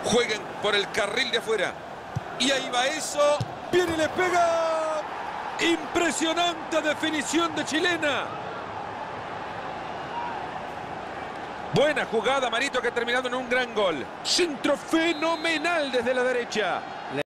Jueguen por el carril de afuera. Y ahí va eso. Viene y le pega. Impresionante definición de chilena. Buena jugada, Marito, que ha terminado en un gran gol. Centro fenomenal desde la derecha.